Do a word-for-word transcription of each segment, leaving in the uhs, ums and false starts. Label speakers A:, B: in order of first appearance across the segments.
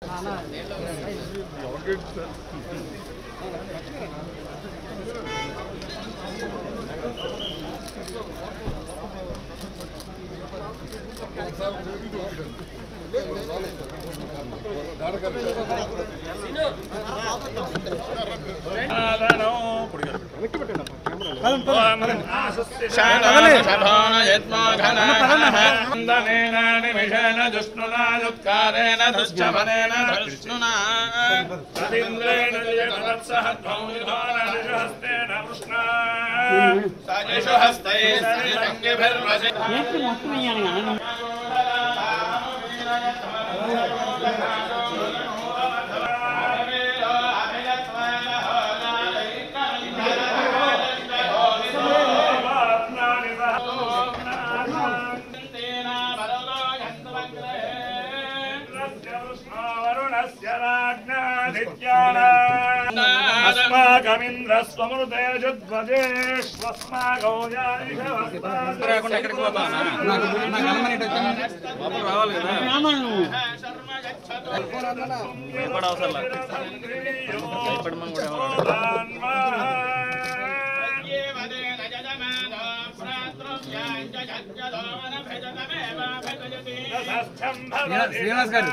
A: శ్రీనివాస్ గారు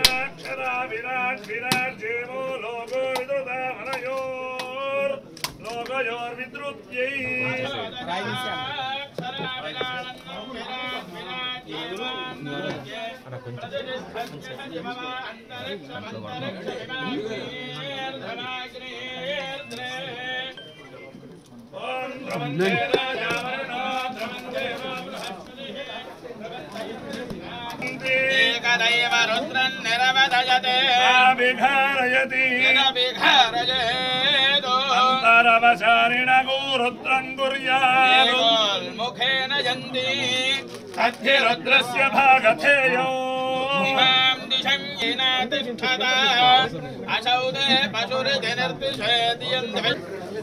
B: ఏకదైవ రుద్రన్ నిరవదయతే విఘారయతి విఘారయేదో అంతరవచారిణ గురుద్రం గుర్యాదో ముఖేన యంతి తద్ధి రుద్రస్య భాగధేయో ఇమాం దిశం యేన తిష్ఠత అశౌదే పశురితి నిర్దిశేతి యంతి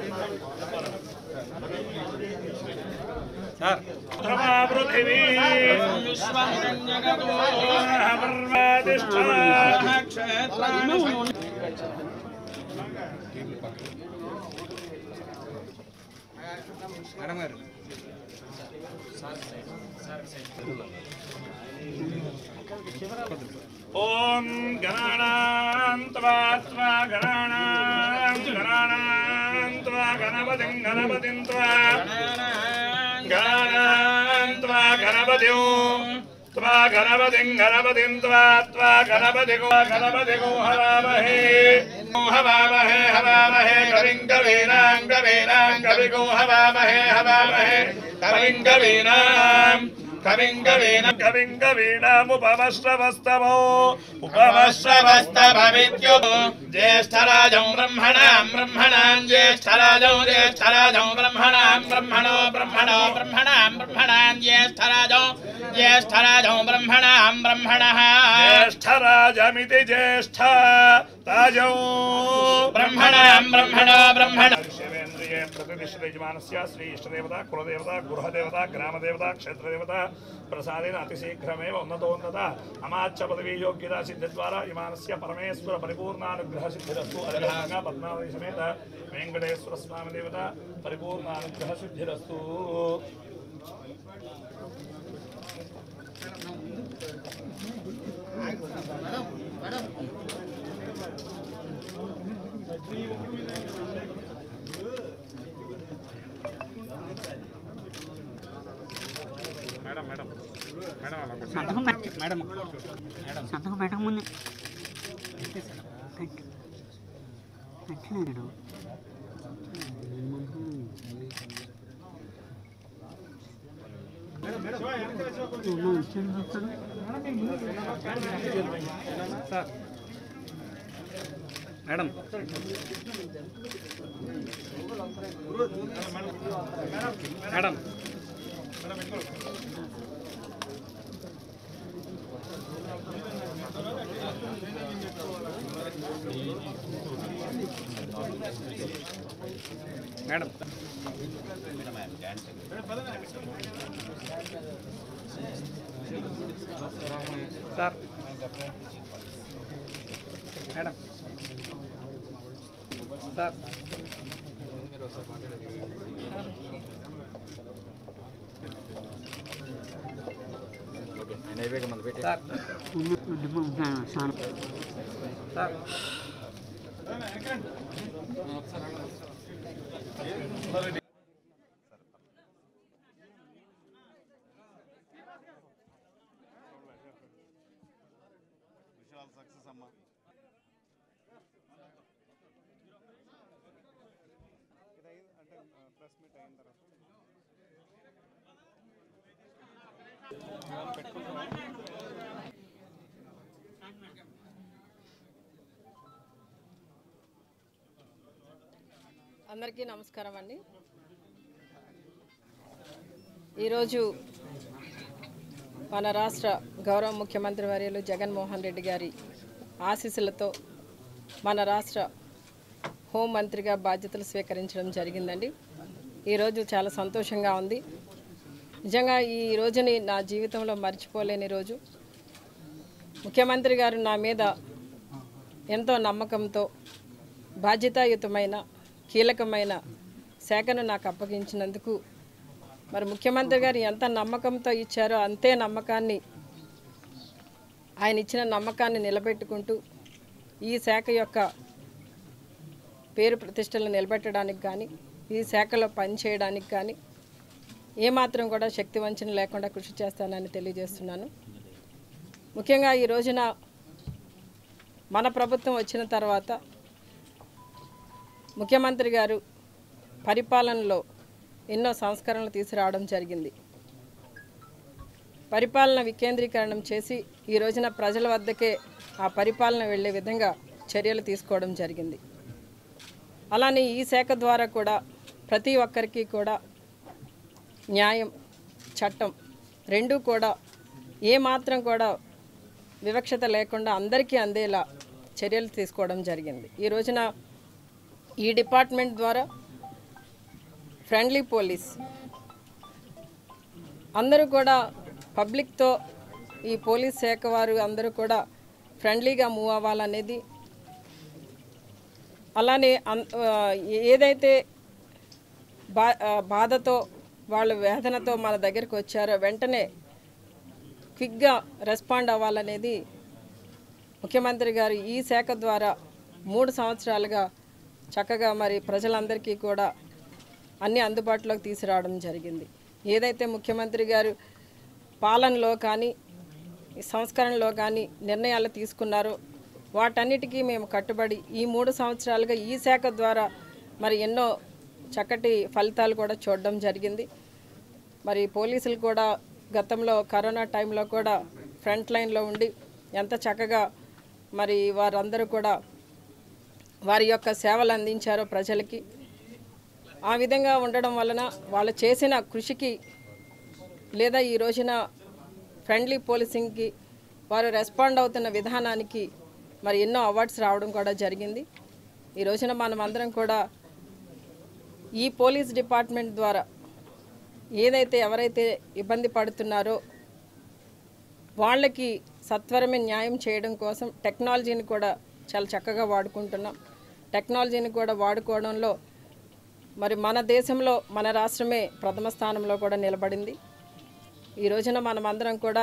A: సార్
B: పృథివీ విశ్వం జగదో పర్వతిష్ఠా క్షేత్రాణి
A: మేడం గారు
B: ఓం గణానాం త్వా త్వా గణానాం గణానాం త్వా గణపతిం గణపతిం త్వా గణానాం త్వా గణపతిం త్వా గణపతిం గణపతిం త్వా త్వా గణపతిగో గణపతిగో హవామహే హవామహే హవామహే కవిం కవీనాం కవీనాం కవిగో హవామహే హవామహే కవిం కవీనాం కవిం కవీనాం కవిం కవీనాముపమశ్రవస్తమో ఉపమశ్రవస్తభవిత్యో జ్యేష్ఠరాజం బ్రహ్మణాం బ్రహ్మణాం జ్యేష్ఠరాజం జ్యేష్ఠరాజం బ్రహ్మణాం బ్రహ్మణో బ్రహ్మణో బ్రహ్మణాం బ్రహ్మణాం జ్యేష్ఠరాజం జ్యేష్ఠరాజం బ్రహ్మణాం బ్రహ్మణః జ్యేష్ఠరాజమితి జ్యేష్ఠ రాజం బ్రహ్మణాం బ్రహ్మణో బ్రహ్మణ प्रतिष्ठितयजमानस्य श्री इष्टदेवता कुलदेवता गृहदेवता ग्रामदेवता क्षेत्रदेवता प्रसादेन अतिशीघ्रमेव उन्नतोन्नता अमाच्य पदवी योग्यता सिद्धिद्वारा यजमानस्य परमेश्वर परिपूर्णानुग्रह सिद्धिरस्तु अजलांगा पद्मावती समेत वेंकटेश्वर स्वामी देवता परिपूर्णानुग्रह सिद्धिरस्तु మేడం మేడం మేడం సంతకం మేడం మేడం సంతకం పెట్టక ముందు పెట్టలేదు sir madam madam madam sir
A: madam sir sir sir
C: success అమ్మా. అంటే ప్రెస్ మీట్ అయిన తర్వాత
D: అందరికీ నమస్కారం అండి. ఈరోజు మన రాష్ట్ర గౌరవ ముఖ్యమంత్రి వర్యులు జగన్మోహన్ రెడ్డి గారి ఆశీస్సులతో మన రాష్ట్ర హోంమంత్రిగా బాధ్యతలు స్వీకరించడం జరిగిందండి. ఈరోజు చాలా సంతోషంగా ఉంది. నిజంగా ఈ రోజుని నా జీవితంలో మర్చిపోలేని రోజు. ముఖ్యమంత్రి గారు నా మీద ఎంతో నమ్మకంతో బాధ్యతాయుతమైన కీలకమైన శాఖను నాకు అప్పగించినందుకు మరి ముఖ్యమంత్రి గారు ఎంత నమ్మకంతో ఇచ్చారో అంతే నమ్మకాన్ని ఆయన ఇచ్చిన నమ్మకాన్ని నిలబెట్టుకుంటూ ఈ శాఖ యొక్క పేరు ప్రతిష్టలను నిలబెట్టడానికి కానీ ఈ శాఖలో పనిచేయడానికి కానీ ఏమాత్రం కూడా శక్తి వంచన లేకుండా కృషి చేస్తానని తెలియజేస్తున్నాను. ముఖ్యంగా ఈ రోజున మన ప్రభుత్వం వచ్చిన తర్వాత ముఖ్యమంత్రి గారు పరిపాలనలో ఎన్నో సంస్కరణలు తీసుకురావడం జరిగింది. పరిపాలన వికేంద్రీకరణం చేసి ఈ రోజున ప్రజల వద్దకే ఆ పరిపాలన వెళ్ళే విధంగా చర్యలు తీసుకోవడం జరిగింది. అలానే ఈ శాఖ ద్వారా కూడా ప్రతి ఒక్కరికి కూడా న్యాయం చట్టం రెండూ కూడా ఏమాత్రం కూడా వివక్షత లేకుండా అందరికీ అందేలా చర్యలు తీసుకోవడం జరిగింది. ఈ రోజున ఈ డిపార్ట్మెంట్ ద్వారా ఫ్రెండ్లీ పోలీస్ అందరూ కూడా పబ్లిక్తో ఈ పోలీస్ శాఖ వారు అందరూ కూడా ఫ్రెండ్లీగా మూవ్ అవ్వాలనేది, అలానే ఏదైతే బా బాధతో వాళ్ళు వేదనతో మన దగ్గరికి వచ్చారో వెంటనే క్విక్గా రెస్పాండ్ అవ్వాలనేది ముఖ్యమంత్రి గారు ఈ శాఖ ద్వారా మూడు సంవత్సరాలుగా చక్కగా మరి ప్రజలందరికీ కూడా అన్ని అందుబాటులోకి తీసుకురావడం జరిగింది. ఏదైతే ముఖ్యమంత్రి గారు పాలనలో కానీ సంస్కరణలో కానీ నిర్ణయాలు తీసుకున్నారో వాటన్నిటికీ మేము కట్టుబడి ఈ మూడు సంవత్సరాలుగా ఈ శాఖ ద్వారా మరి ఎన్నో చక్కటి ఫలితాలు కూడా చూడడం జరిగింది. మరి పోలీసులు కూడా గతంలో కరోనా టైంలో కూడా ఫ్రంట్ లైన్లో ఉండి ఎంత చక్కగా మరి వారందరూ కూడా వారి యొక్క సేవలు అందించారో ప్రజలకి. ఆ విధంగా ఉండడం వలన వాళ్ళు చేసిన కృషికి లేదా ఈ రోజున ఫ్రెండ్లీ పోలీసింగ్కి వారు రెస్పాండ్ అవుతున్న విధానానికి మరి ఎన్నో అవార్డ్స్ రావడం కూడా జరిగింది. ఈ రోజున మనం అందరం కూడా ఈ పోలీస్ డిపార్ట్మెంట్ ద్వారా ఏదైతే ఎవరైతే ఇబ్బంది పడుతున్నారో వాళ్ళకి సత్వరమే న్యాయం చేయడం కోసం టెక్నాలజీని కూడా చాలా చక్కగా వాడుకుంటున్నాం. టెక్నాలజీని కూడా వాడుకోవడంలో మరి మన దేశంలో మన రాష్ట్రమే ప్రథమ స్థానంలో కూడా నిలబడింది. ఈ రోజున మనమందరం కూడా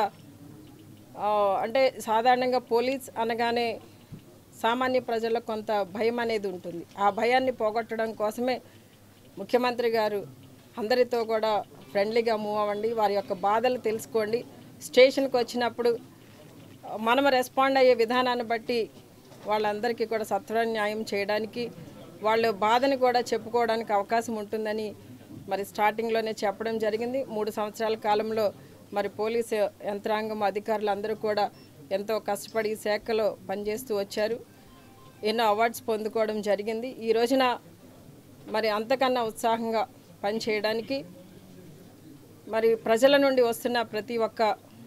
D: అంటే సాధారణంగా పోలీస్ అనగానే సామాన్య ప్రజల్లో కొంత భయం అనేది ఉంటుంది. ఆ భయాన్ని పోగొట్టడం కోసమే ముఖ్యమంత్రి గారు అందరితో కూడా ఫ్రెండ్లీగా మూవ్ అవ్వండి, వారి యొక్క బాధలు తెలుసుకోండి, స్టేషన్కి వచ్చినప్పుడు మనం రెస్పాండ్ అయ్యే విధానాన్ని బట్టి వాళ్ళందరికీ కూడా సత్వర న్యాయం చేయడానికి వాళ్ళ బాధని కూడా చెప్పుకోవడానికి అవకాశం ఉంటుందని మరి స్టార్టింగ్లోనే చెప్పడం జరిగింది. మూడు సంవత్సరాల కాలంలో మరి పోలీసు యంత్రాంగం అధికారులు అందరూ కూడా ఎంతో కష్టపడి ఈ శాఖలో పనిచేస్తూ వచ్చారు. ఎన్నో అవార్డ్స్ పొందుకోవడం జరిగింది. ఈ రోజున మరి అంతకన్నా ఉత్సాహంగా పనిచేయడానికి మరి ప్రజల నుండి వస్తున్న ప్రతి ఒక్క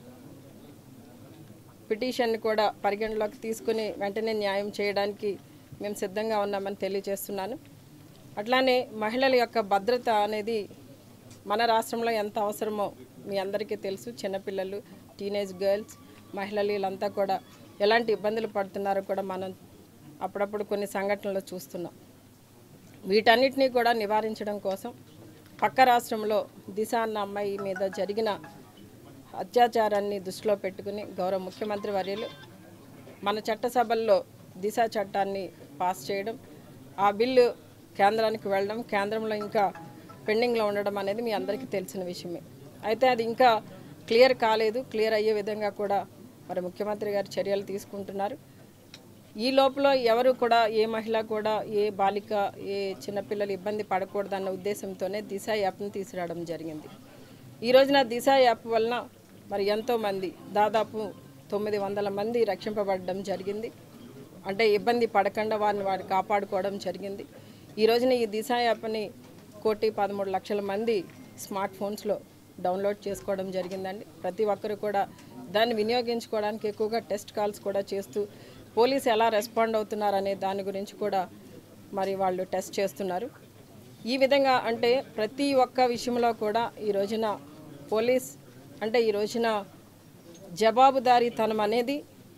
D: పిటిషన్ని కూడా పరిగణలోకి తీసుకుని వెంటనే న్యాయం చేయడానికి మేము సిద్ధంగా ఉన్నామని తెలియజేస్తున్నాను. అట్లానే మహిళల యొక్క భద్రత అనేది మన రాష్ట్రంలో ఎంత అవసరమో మీ అందరికీ తెలుసు. చిన్నపిల్లలు, టీనేజ్ గర్ల్స్, మహిళలు వీళ్ళంతా కూడా ఎలాంటి ఇబ్బందులు పడుతున్నారో కూడా మనం అప్పుడప్పుడు కొన్ని సంఘటనలు చూస్తున్నాం. వీటన్నిటినీ కూడా నివారించడం కోసం పక్క రాష్ట్రంలో దిశ అన్న అమ్మాయి మీద జరిగిన అత్యాచారాన్ని దృష్టిలో పెట్టుకుని గౌరవ ముఖ్యమంత్రి వర్యులు మన చట్టసభల్లో దిశ చట్టాన్ని పాస్ చేయడం, ఆ బిల్లు కేంద్రానికి వెళ్ళడం, కేంద్రంలో ఇంకా పెండింగ్లో ఉండడం అనేది మీ అందరికీ తెలిసిన విషయమే. అయితే అది ఇంకా క్లియర్ కాలేదు. క్లియర్ అయ్యే విధంగా కూడా మరి ముఖ్యమంత్రి గారు చర్యలు తీసుకుంటున్నారు. ఈ లోపల ఎవరు కూడా ఏ మహిళ కూడా ఏ బాలిక ఏ చిన్నపిల్లలు ఇబ్బంది పడకూడదన్న ఉద్దేశంతోనే దిశ యాప్ని తీసుకురావడం జరిగింది. ఈ రోజున దిశ యాప్ వలన మరి ఎంతోమంది దాదాపు తొమ్మిది వందల మంది రక్షింపబడడం జరిగింది. అంటే ఇబ్బంది పడకుండా వారిని వారు కాపాడుకోవడం జరిగింది. ఈ రోజున ఈ దిశ యాప్ని కోటి పదమూడు లక్షల మంది స్మార్ట్ ఫోన్స్లో డౌన్లోడ్ చేసుకోవడం జరిగిందండి. ప్రతి ఒక్కరు కూడా దాన్ని వినియోగించుకోవడానికి ఎక్కువగా టెస్ట్ కాల్స్ కూడా చేస్తూ పోలీసు ఎలా రెస్పాండ్ అవుతున్నారనే దాని గురించి కూడా మరి వాళ్ళు టెస్ట్ చేస్తున్నారు. ఈ విధంగా అంటే ప్రతి ఒక్క విషయంలో కూడా ఈ రోజున పోలీస్ అంటే ఈ రోజున జవాబుదారీతనం అనేది,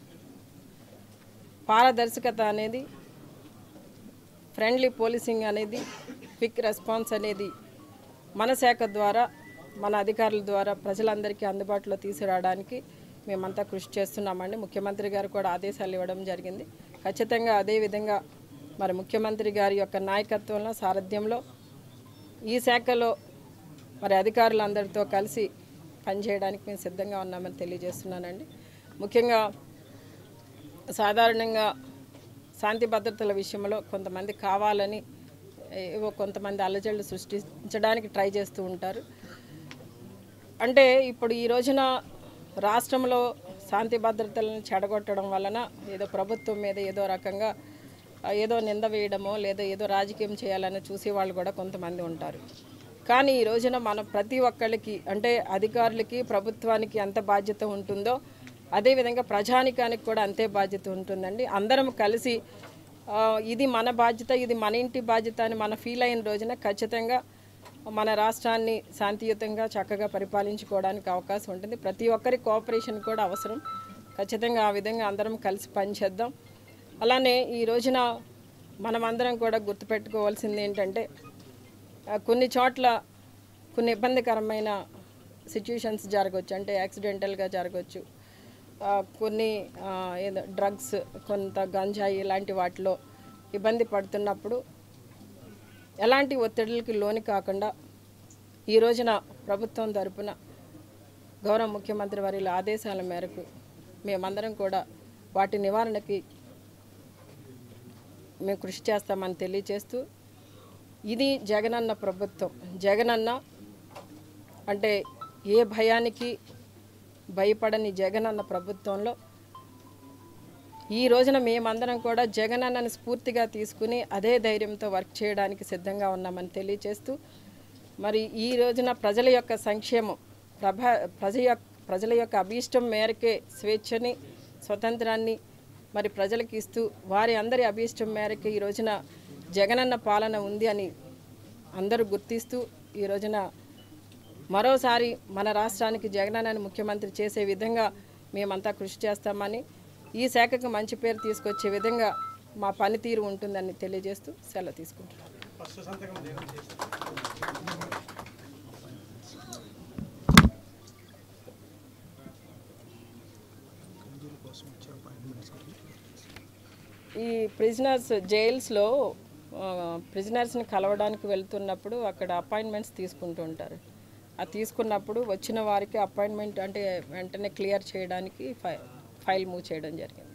D: పారదర్శకత అనేది, ఫ్రెండ్లీ పోలీసింగ్ అనేది, క్విక్ రెస్పాన్స్ అనేది మన శాఖ ద్వారా మన అధికారుల ద్వారా ప్రజలందరికీ అందుబాటులో తీసుకురావడానికి మేమంతా కృషి చేస్తున్నామండి. ముఖ్యమంత్రి గారు కూడా ఆదేశాలు ఇవ్వడం జరిగింది. ఖచ్చితంగా అదేవిధంగా మరి ముఖ్యమంత్రి గారి యొక్క నాయకత్వంలో సారథ్యంలో ఈ శాఖలో మరి అధికారులందరితో కలిసి పనిచేయడానికి మేము సిద్ధంగా ఉన్నామని తెలియజేస్తున్నానండి. ముఖ్యంగా సాధారణంగా శాంతి భద్రతల విషయంలో కొంతమంది కావాలని ఏవో కొంతమంది అలజడులు సృష్టించడానికి ట్రై చేస్తూ ఉంటారు. అంటే ఇప్పుడు ఈ రోజున రాష్ట్రంలో శాంతి భద్రతలను చెడగొట్టడం వలన ఏదో ప్రభుత్వం మీద ఏదో రకంగా ఏదో నింద వేయడమో లేదా ఏదో రాజకీయం చేయాలని చూసే వాళ్ళు కూడా కొంతమంది ఉంటారు. కానీ ఈ రోజున మనం ప్రతి ఒక్కరికి అంటే అధికారులకి ప్రభుత్వానికి ఎంత బాధ్యత ఉంటుందో అదేవిధంగా ప్రజానికానికి కూడా అంతే బాధ్యత ఉంటుందండి. అందరం కలిసి ఇది మన బాధ్యత, ఇది మన ఇంటి బాధ్యత అని మన ఫీల్ అయిన రోజున ఖచ్చితంగా మన రాష్ట్రాన్ని శాంతియుతంగా చక్కగా పరిపాలించుకోవడానికి అవకాశం ఉంటుంది. ప్రతి ఒక్కరి కోఆపరేషన్ కూడా అవసరం. ఖచ్చితంగా ఆ విధంగా అందరం కలిసి పనిచేద్దాం. అలానే ఈ రోజున మనమందరం కూడా గుర్తుపెట్టుకోవాల్సింది ఏంటంటే కొన్ని చోట్ల కొన్ని ఇబ్బందికరమైన సిచ్యుయేషన్స్ జరగవచ్చు. అంటే యాక్సిడెంటల్గా జరగవచ్చు, కొన్ని ఏదో డ్రగ్స్, కొంత గంజాయి ఇలాంటి వాటిలో ఇబ్బంది పడుతున్నప్పుడు ఎలాంటి ఒత్తిడులకి లోని కాకుండా ఈ రోజున ప్రభుత్వం తరపున గౌరవ ముఖ్యమంత్రి వారి ఆదేశాల మేరకు మేమందరం కూడా వాటి నివారణకి మేము కృషి చేస్తామని తెలియజేస్తూ, ఇది జగనన్న ప్రభుత్వం. జగనన్న అంటే ఏ భయానికి భయపడని జగనన్న ప్రభుత్వంలో ఈ రోజున మేమందరం కూడా జగనన్నని స్ఫూర్తిగా తీసుకుని అదే ధైర్యంతో వర్క్ చేయడానికి సిద్ధంగా ఉన్నామని తెలియజేస్తూ, మరి ఈ రోజున ప్రజల యొక్క సంక్షేమం ప్రభా ప్రజ యొక్క ప్రజల యొక్క అభీష్టం మేరకే స్వేచ్ఛని స్వతంత్రాన్ని మరి ప్రజలకు ఇస్తూ వారి అందరి అభీష్టం మేరకు ఈ రోజున జగనన్న పాలన ఉంది అని అందరూ గుర్తిస్తూ ఈ రోజున మరోసారి మన రాష్ట్రానికి జగనన్నని ముఖ్యమంత్రి చేసే విధంగా మేమంతా కృషి చేస్తామని, ఈ శాఖకు మంచి పేరు తీసుకొచ్చే విధంగా మా పనితీరు ఉంటుందని తెలియజేస్తూ సెలవు తీసుకుంటున్నాను. ఈ ప్రిజనర్స్ జైల్స్లో ప్రిజనర్స్ని కలవడానికి వెళ్తున్నప్పుడు అక్కడ అపాయింట్మెంట్స్ తీసుకుంటూ ఉంటారు. ఆ తీసుకున్నప్పుడు వచ్చిన వారికి అపాయింట్మెంట్ అంటే వెంటనే క్లియర్ చేయడానికి ఫై ఫైల్ మూవ్ చేయడం జరిగింది.